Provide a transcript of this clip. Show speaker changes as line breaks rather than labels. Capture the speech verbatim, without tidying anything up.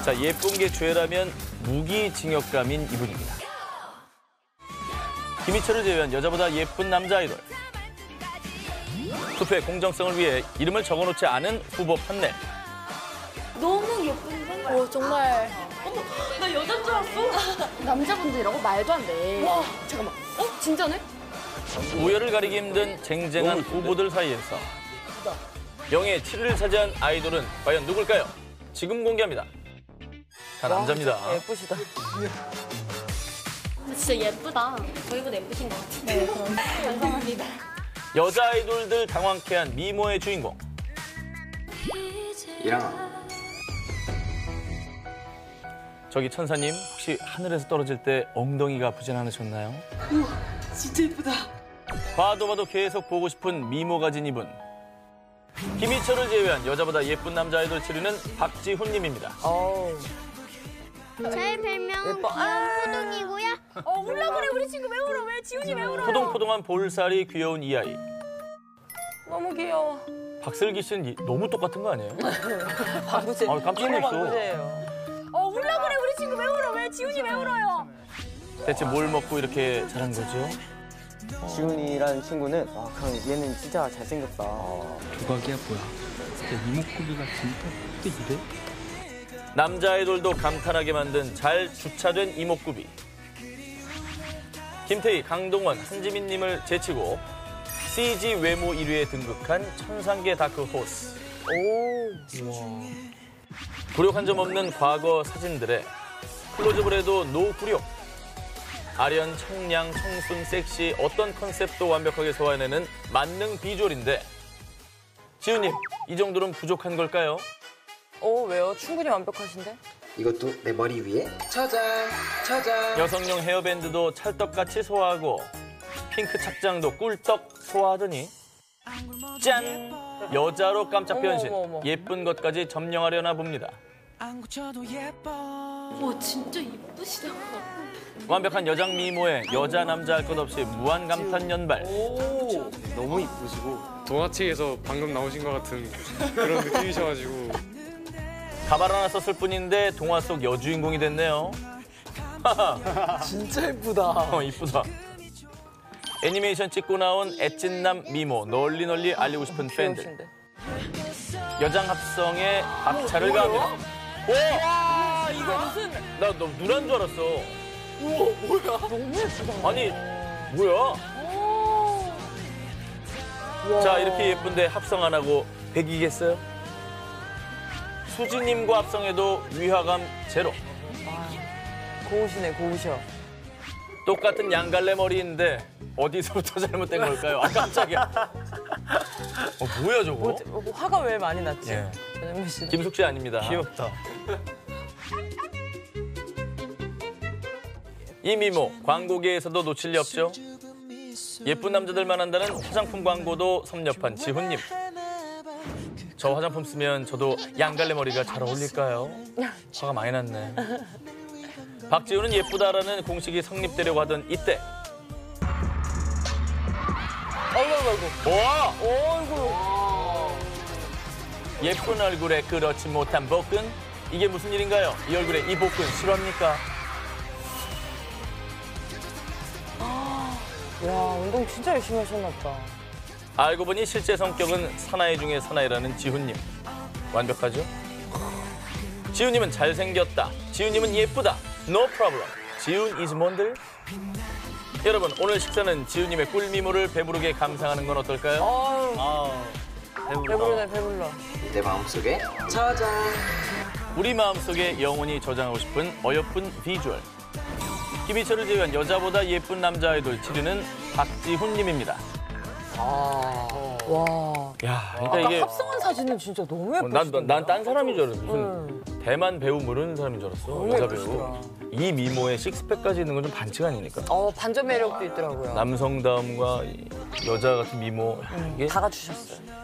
자, 예쁜 게 죄라면 무기징역감인 이분입니다. 김희철을 제외한 여자보다 예쁜 남자 아이돌. 투표의 공정성을 위해 이름을 적어놓지 않은 후보 판넬.
너무 예쁜데?
오, 정말.
어머, 나 여자인 줄 알았어.
남자분들이라고 말도 안 돼.
와, 잠깐만. 어? 진짜네?
우열을 가리기 힘든 쟁쟁한 후보들 사이에서 영예 칠 위를 차지한 아이돌은 과연 누굴까요? 지금 공개합니다. 다 남자입니다.
와, 예쁘시다.
진짜 예쁘다. 저희보다 예쁘신 것 같은데. 네, 감사합니다.
여자 아이돌들 당황케 한 미모의 주인공.
이랑아.
저기 천사님, 혹시 하늘에서 떨어질 때 엉덩이가 아프진 않으셨나요?
우와, 진짜 예쁘다.
봐도 봐도 계속 보고 싶은 미모 가진 이분. 김희철을 제외한 여자보다 예쁜 남자 아이돌 칠 위는 박지훈님입니다.
어우.
제 별명은
예뻐. 아
포동이고요.
어, 울라 그래. 우리 친구 왜 울어? 왜 지훈이 왜 울어요?
포동포동한 볼살이 귀여운 이 아이.
너무 귀여워.
박슬기 씨는 이- 너무 똑같은 거 아니에요?
방구제.
아, 깜짝
이모
놀랐어.
방구제예요.
어, 울라 그래. 우리 친구 왜 울어? 왜 지훈이 왜 울어요?
대체 뭘 먹고 이렇게 자란 거죠?
지훈이라는 친구는 와, 그냥 얘는 진짜 잘생겼다.
조각이야 뭐야. 진짜 이목구비가 진짜 이래?
남자 아이돌도 감탄하게 만든 잘 주차된 이목구비. 김태희, 강동원, 한지민님을 제치고 씨지 외모 일 위에 등극한 천상계 다크호스.
오.
우와. 굴욕한 점 없는 과거 사진들에 클로즈업을 해도 노 굴욕. 아련, 청량, 청순, 섹시 어떤 컨셉도 완벽하게 소화해내는 만능 비주얼인데 지훈님, 이 정도는 부족한 걸까요?
오, 왜요? 충분히 완벽하신데?
이것도 내 머리 위에 짜잔 짜잔.
여성용 헤어밴드도 찰떡같이 소화하고 핑크 착장도 꿀떡 소화하더니 짠! 여자로 깜짝 변신.
어머, 어머, 어머.
예쁜 것까지 점령하려나 봅니다.
와, 진짜 예쁘시다.
완벽한 여장 미모에 여자 남자 할 것 없이 무한 감탄 연발.
너무 이쁘시고.
동화책에서 방금 나오신 것 같은 그런 느낌이셔가지고.
가발 하나 썼을 뿐인데 동화 속 여주인공이 됐네요.
진짜 예쁘다.
어, 이쁘다. 애니메이션 찍고 나온 애찐남 미모 널리 널리 알리고 싶은 팬들.
귀여우신데.
여장 합성에 박차를 가합니다.
와, 이거 무슨.
나 너 누난 줄 알았어.
우와, 뭐야? 너무 예쁘다.
아니, 뭐야?
와.
자, 이렇게 예쁜데 합성 안 하고 백이겠어요? 수지님과 합성해도 위화감 제로.
고우시네, 고우셔.
똑같은 양갈래 머리인데 어디서부터 잘못된 걸까요? 아, 깜짝이야. 어, 뭐야, 저거?
뭐, 뭐 화가 왜 많이 났지?
예.
전현무 씨.
김숙 씨 아닙니다.
귀엽다.
이 미모, 광고계에서도 놓칠 리 없죠. 예쁜 남자들만 한다는 화장품 광고도 섭렵한 지훈님. 저 화장품 쓰면 저도 양갈래 머리가 잘 어울릴까요? 화가 많이 났네. 박지훈은 예쁘다라는 공식이 성립되려고 하던 이때.
아이고, 아이고.
와!
어이구.
예쁜 얼굴에 그렇지 못한 복근? 이게 무슨 일인가요? 이 얼굴에 이 복근 실화입니까?
야, 운동 진짜 열심히 하셨나 보다.
알고 보니 실제 성격은 사나이 중에 사나이라는 지훈님. 완벽하죠? 지훈님은 잘생겼다. 지훈님은 예쁘다. No problem. 지훈 is 뭔들? 여러분, 오늘 식사는 지훈님의 꿀미모를 배부르게 감상하는 건 어떨까요?
아유,
아,
배불러네, 배불러.
내 마음속에 짜잔.
우리 마음속에 영원히 저장하고 싶은 어여쁜 비주얼. 김희철을 제외한 여자보다 예쁜 남자 아이돌 칠 위는 박지훈님입니다.
아, 와.
야, 그러니까
아까
이게
합성한 사진은 진짜 너무 예쁘시던데.
난난 딴 사람인 줄 알았어. 무슨
응.
대만 배우 모르는 사람인 줄 알았어.
너무
여자
예쁘시더라.
배우. 이 미모에 식스팩까지 있는 건 좀 반칙 아닙니까?
어, 반전 매력도 있더라고요.
남성다움과 이 여자 같은 미모. 이게
다 갖추셨어요.